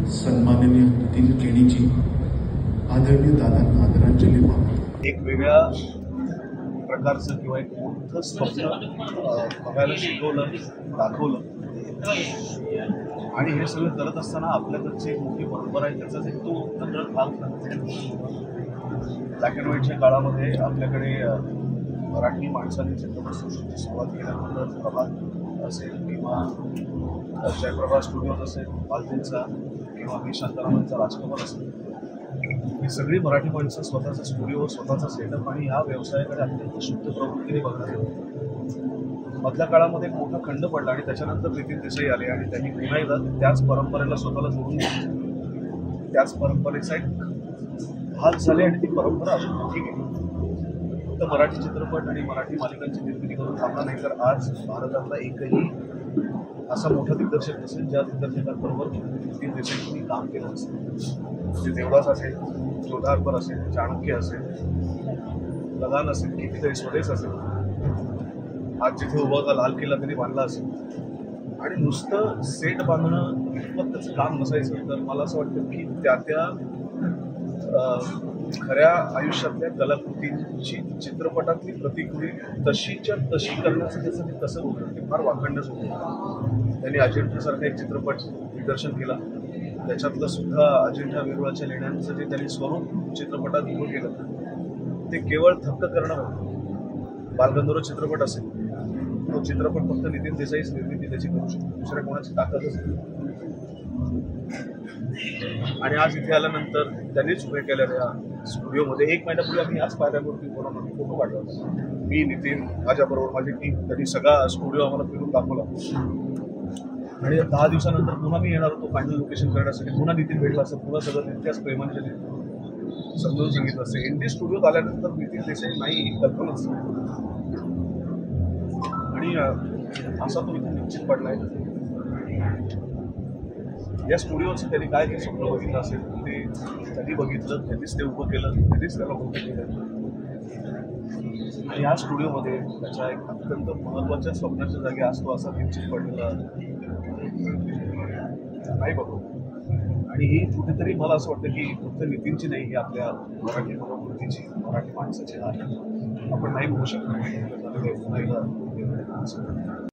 सन्माननीय नितीन केणीजी आदरणीय दादांना आदरांजली वाहतो। एक वेगळ्या प्रकारचं किंवा एक मोठं स्वप्न बघायला शिकवलं, दाखवलं आणि हे सगळं करत असताना आपल्याकडची एक मोठी परंपरा आहे, त्याचाच एक तो उत्तम भाग ब्लॅक अँड व्हाईटच्या काळामध्ये आपल्याकडे मराठी माणसांनी चित्रपटसृष्टीची सुरुवात केल्यानंतर प्रभात असेल किंवा जयप्रभा स्टुडिओज असेल, बालदीनचा किंवा व्ही शांतारामांचा राजकमल असेल, ही सगळी मराठी माणसं स्वतःचा स्टुडिओ, स्वतःचा सेटअप आणि ह्या व्यवसायाकडे अत्यंत शुद्ध प्रवृत्तीने बघणार। मधल्या काळामध्ये एक मोठा खंड पडला आणि त्याच्यानंतर नितीन देसाई आले आणि त्यांनी पुन्हा एकदा त्याच परंपरेला स्वतःला जोडून घेतलं, त्याच परंपरेचा एक भाग झाले आणि ती परंपरा अजून मोठी गेली। फक्त मराठी चित्रपट आणि मराठी मालिकांची निर्मिती करून थांबला नाही, तर आज भारतातला एकही असा मोठा दिग्दर्शक नसेल ज्या दिग्दर्शकांबरोबर नितीन देसाईंनी काम केलं असेल। जे देवदास असेल, जोधा अकबर असेल, चाणक्य असेल, लगान असेल, कितीतरी स्वदेश असेल, आज जिथे उभा लाल किल्ला त्यांनी बांधला असेल आणि नुसतं सेट बांधणं इतपत त्याचं काम नसायचं, तर मला असं वाटतं की त्या खऱ्या आयुष्यातल्या कलाकृतींची चित्रपटातली प्रतिकृती तशीच्या तशी करण्याचं त्याचं ते कसं होतं ते फार वाखाणण्याच होतं। त्यांनी अजिंठासारखा एक चित्रपट दिग्दर्शन केला, त्याच्यातलं सुद्धा अजिंठा वेरुळाच्या लेण्यांचं जे त्यांनी स्वरूप चित्रपटात उभं केलं ते केवळ थक्क करणं होतं। बालगंधर्व चित्रपट असेल, तो चित्रपट फक्त नितीन देसाईच निर्मिती त्याची करू शकतो, दुसऱ्या कोणाची ताकदच नाही। आणि आज इथे आल्यानंतर त्यांनीच उभे केलेल्या स्टुडिओमध्ये 1 महिन्यापूर्वी आम्ही याच पायऱ्यांवरती कोणामध्ये फोटो काढला होता, मी, नितीन, माझ्याबरोबर माझी टीम, त्यांनी सगळा स्टुडिओ आम्हाला फिरून दाखवला आणि 10 दिवसानंतर पुन्हा मी येणार होतो फायनल लोकेशन करण्यासाठी। पुन्हा नितीन भेटला असं, पुन्हा सगळं तितक्याच प्रेमाने समजून सांगितलं असतं। इंडी स्टुडिओत आल्यानंतर नितीन देसाई नाही ही कल्पनाच आणि असा तो इथे निश्चित पडलाय। या स्टुडिओचं त्यांनी काय ते स्वप्न बघितलं असेल ते त्यांनी बघितलं, त्यांनीच ते उभं केलं, त्यांनीच त्याला मोठं केलं आणि या स्टुडिओमध्ये त्याच्या एक अत्यंत महत्त्वाच्या स्वप्नाच्या जागी आज तो असा निश्चित पडलेला नाही बघू। आणि ही कुठेतरी मला असं वाटतं की फक्त नितीनची नाही, ही आपल्या मराठी प्रवृत्तीची, मराठी माणसाची आहे, आपण नाही बघू शकतो।